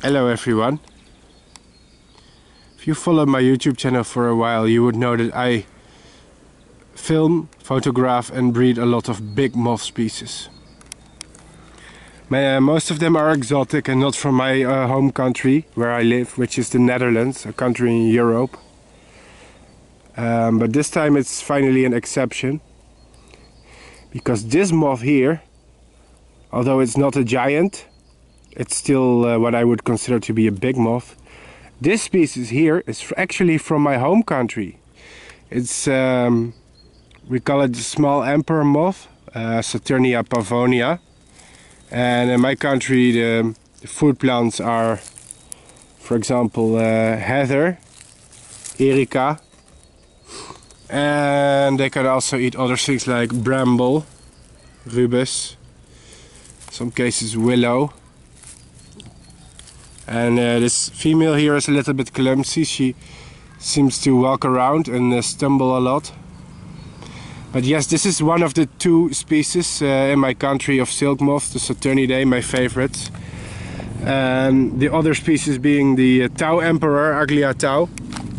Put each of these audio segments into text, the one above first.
Hello everyone. If you follow my YouTube channel for a while, you would know that I film, photograph and breed a lot of big moth species. Most of them are exotic and not from my home country where I live, which is the Netherlands, a country in Europe. But this time it's finally an exception, because this moth here, although it's not a giant, it's still what I would consider to be a big moth. This species here is actually from my home country. It's we call it the small emperor moth, Saturnia pavonia. And in my country the food plants are, for example, heather, erica, and they can also eat other things like bramble, rubus, some cases willow. And this female here is a little bit clumsy. She seems to walk around and stumble a lot. But yes, this is one of the two species in my country of silk moth, the Saturniidae, my favorites. And the other species being the Tau emperor, Aglaia tau.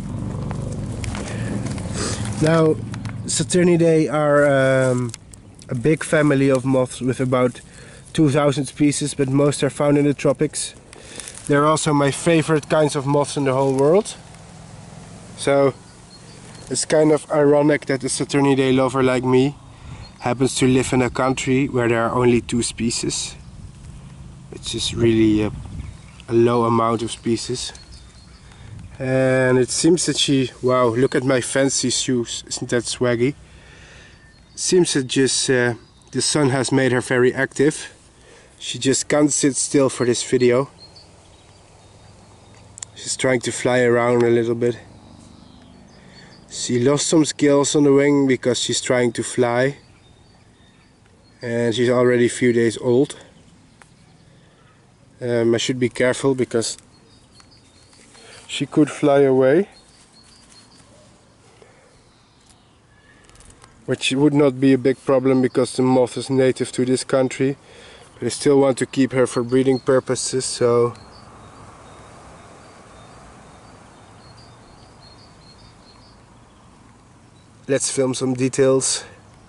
Now, Saturniidae are a big family of moths with about 2,000 species, but most are found in the tropics. They're also my favorite kinds of moths in the whole world. So it's kind of ironic that a Saturniidae lover like me happens to live in a country where there are only two species, which is really a low amount of species. And it seems that she, wow, look at my fancy shoes, isn't that swaggy? Seems that just the sun has made her very active. She just can't sit still for this video. She's trying to fly around a little bit. She lost some scales on the wing because she's trying to fly. And she's already a few days old. I should be careful because she could fly away. Which would not be a big problem because the moth is native to this country. But I still want to keep her for breeding purposes, so let's film some details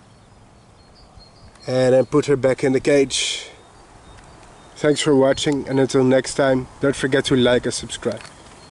and then put her back in the cage. Thanks for watching, and until next time, don't forget to like and subscribe.